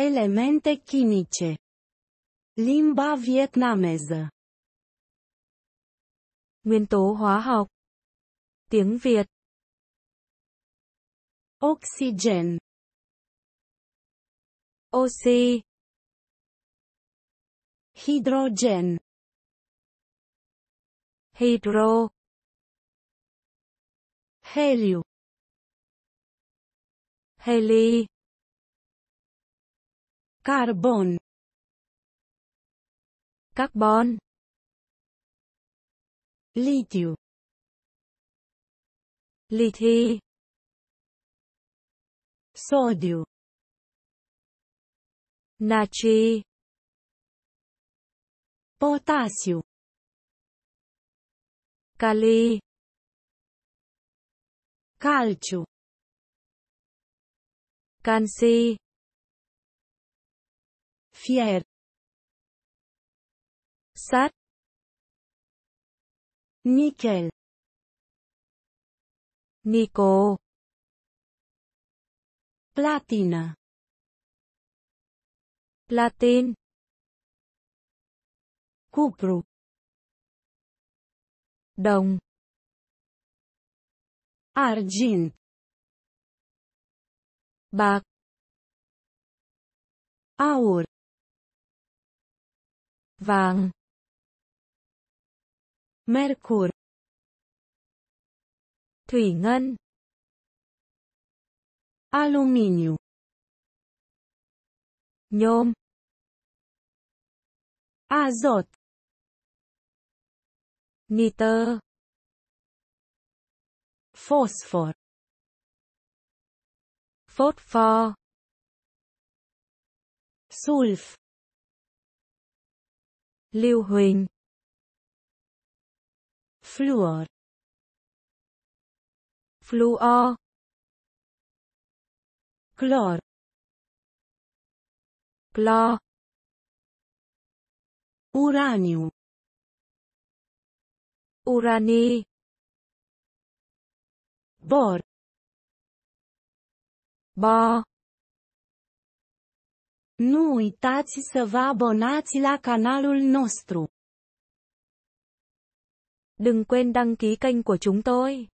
Elemente chimice. Limba vietnameză. Nguyên tố hóa học. Tiếng Việt. Oxygen. Oxy. Hidrogen. Hydro. Heliu. Heli. Carbon. Carbon. Litiu. Lithi. Sodiu. Natri. Potasiu. Kali. Calciu. Canxi. Fier. Sắt. Nichel. Nico. Platină. Platin. Cupru. Đồng. Argint. Bạc. Aur. Vàng. Mercur. Thủy ngân. Aluminiu. Nhôm. Azot. Nitơ. Fosfor. Phốt pho. Sulf. Lưu huỳnh. Fluor. Fluor. Clor. Clo. Uraniu. Urani. Bor. Bo. Nu uitați să vă abonați la canalul nostru. Đừng quên đăng ký kênh của chúng tôi.